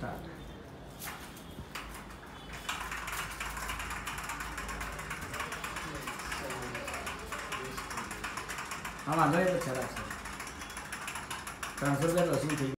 Start. હા વાંધો નહીં, તો ચાલે. ₹300 વસૂલ થઈ